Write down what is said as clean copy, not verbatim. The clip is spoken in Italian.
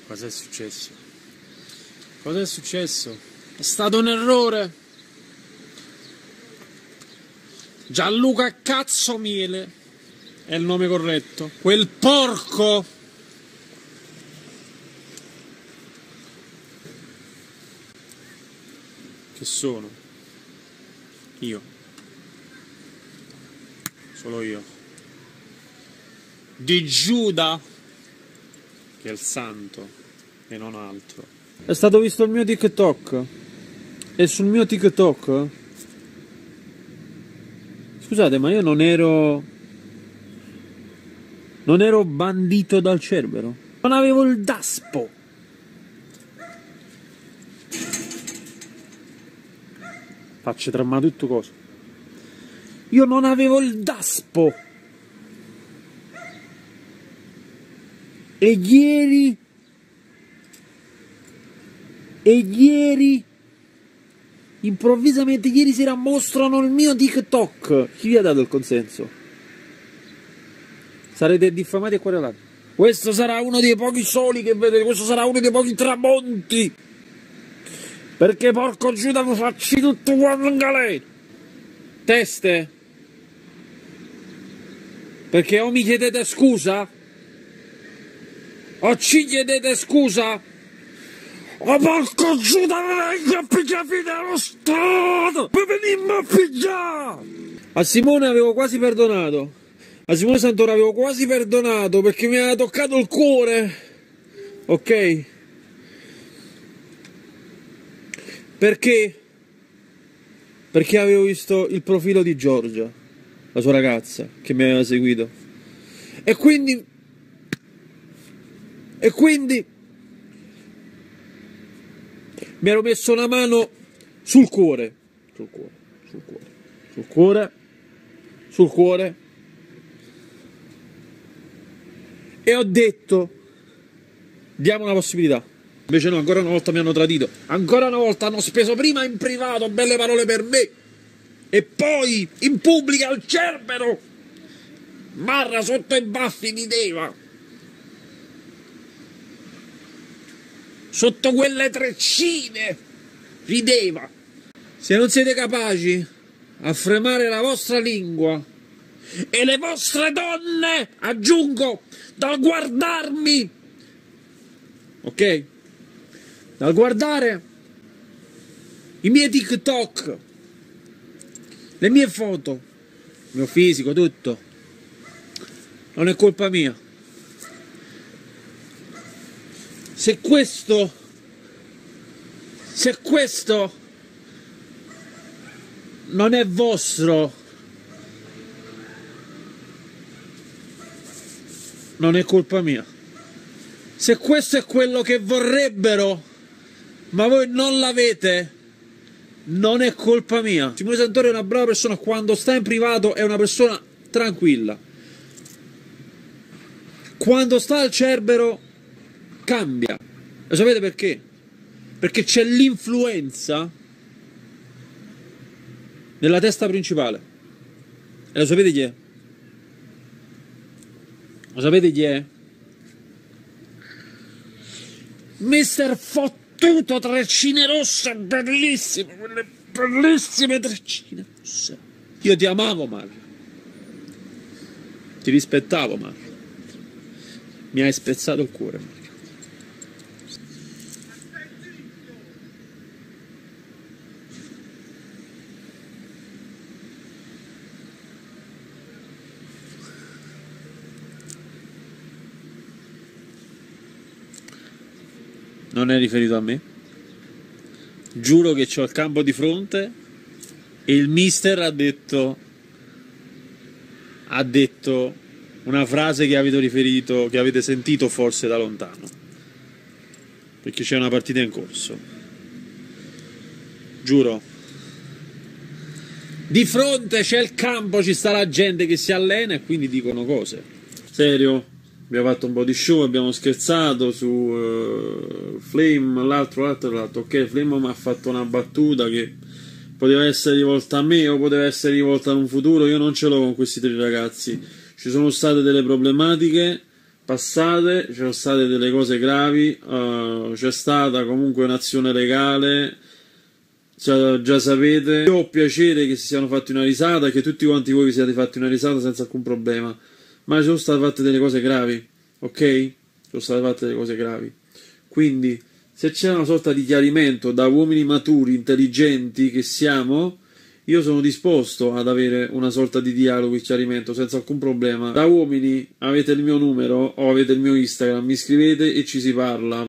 Cos'è successo? Cos'è successo? È stato un errore. Gianluca Cazzomiele è il nome corretto. Quel porco che sono io, solo io, di Giuda, che è il santo e non altro. È stato visto il mio TikTok e sul mio TikTok, scusate, ma io non ero bandito dal Cerbero, non avevo il daspo. Faccio tramato tutto cosa. Io non avevo il daspo. E ieri improvvisamente ieri sera mostrano il mio TikTok. Chi vi ha dato il consenso? Sarete diffamati e querelati. Questo sarà uno dei pochi soli che vedete, questo sarà uno dei pochi tramonti. Perché porco Giuda vi facci tutto quanto in galera. Teste. Perché o mi chiedete scusa, o ci chiedete scusa, o porco Giuda mi venga a pigliare fine allo Stato. Mi venimmo a pigliare. A Simone avevo quasi perdonato. A Simone Santoro avevo quasi perdonato perché mi aveva toccato il cuore. Ok? Perché? Perché avevo visto il profilo di Giorgia, la sua ragazza, che mi aveva seguito. E quindi mi ero messo una mano sul cuore. Sul cuore. E ho detto, diamo una possibilità. Invece no, ancora una volta mi hanno tradito. Ancora una volta hanno speso prima in privato belle parole per me e poi in pubblico al Cerbero. Marra sotto i baffi rideva. Sotto quelle treccine rideva. Se non siete capaci a fremare la vostra lingua e le vostre donne, aggiungo, dal guardarmi, ok? Dal guardare i miei TikTok, le mie foto, il mio fisico, tutto, non è colpa mia. Se questo non è vostro, non è colpa mia. Se questo è quello che vorrebbero, ma voi non l'avete, non è colpa mia. Simone Santoro è una brava persona, quando sta in privato è una persona tranquilla. Quando sta al Cerbero cambia. Lo sapete perché? Perché c'è l'influenza nella testa principale. E lo sapete chi è? Lo sapete chi è? Mister Fottuto Treccine Rosse, bellissime, quelle bellissime treccine rosse. Io ti amavo, Mario. Ti rispettavo, Mario. Mi hai spezzato il cuore, Mario. Non è riferito a me. Giuro che c'ho il campo di fronte e il mister ha detto una frase che avete riferito, che avete sentito forse da lontano, perché c'è una partita in corso. Giuro. Di fronte c'è il campo, ci sta la gente che si allena e quindi dicono cose. Serio? Abbiamo fatto un po' di show, abbiamo scherzato su Flame, l'altro. Ok, Flame mi ha fatto una battuta che poteva essere rivolta a me o poteva essere rivolta in un futuro. Io non ce l'ho con questi tre ragazzi. Ci sono state delle problematiche, passate, ci sono state delle cose gravi, c'è stata comunque un'azione legale, già sapete. Io ho piacere che si siano fatti una risata, che tutti quanti voi vi siate fatti una risata senza alcun problema, ma ci sono state fatte delle cose gravi, ok? Ci sono state fatte delle cose gravi. Quindi, se c'è una sorta di chiarimento da uomini maturi, intelligenti che siamo, io sono disposto ad avere una sorta di dialogo e chiarimento senza alcun problema. Da uomini avete il mio numero o avete il mio Instagram, mi scrivete e ci si parla.